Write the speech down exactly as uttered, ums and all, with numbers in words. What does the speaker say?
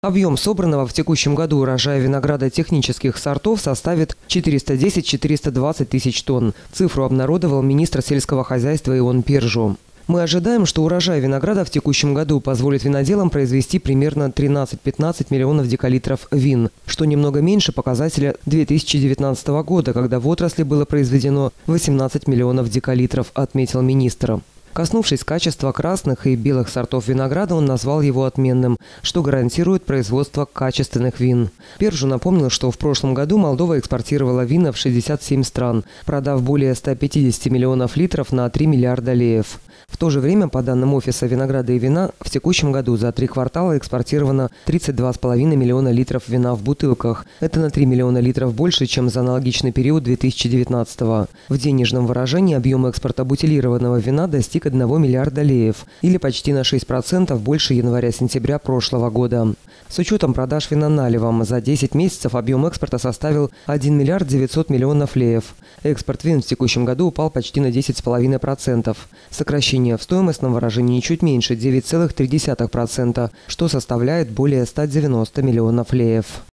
Объем собранного в текущем году урожая винограда технических сортов составит четыреста десять — четыреста двадцать тысяч тонн. Цифру обнародовал министр сельского хозяйства Ион Пержу. Мы ожидаем, что урожай винограда в текущем году позволит виноделам произвести примерно тринадцать-пятнадцать миллионов декалитров вин, что немного меньше показателя две тысячи девятнадцатого года, когда в отрасли было произведено восемнадцать миллионов декалитров, отметил министр. Коснувшись качества красных и белых сортов винограда, он назвал его отменным, что гарантирует производство качественных вин. Пержу напомнил, что в прошлом году Молдова экспортировала вина в шестьдесят семь стран, продав более ста пятидесяти миллионов литров на три миллиарда леев. В то же время, по данным Офиса винограда и вина, в текущем году за три квартала экспортировано тридцать два с половиной миллиона литров вина в бутылках. Это на три миллиона литров больше, чем за аналогичный период две тысячи девятнадцатого. В денежном выражении объем экспорта бутилированного вина достиг одного миллиарда леев, или почти на шесть процентов больше января-сентября прошлого года. С учетом продаж вина наливом за десять месяцев объем экспорта составил один миллиард девятьсот миллионов леев. Экспорт вин в текущем году упал почти на десять с половиной процентов. Сокращение в стоимостном выражении чуть меньше – девять целых три десятых процента, что составляет более ста девяноста миллионов леев.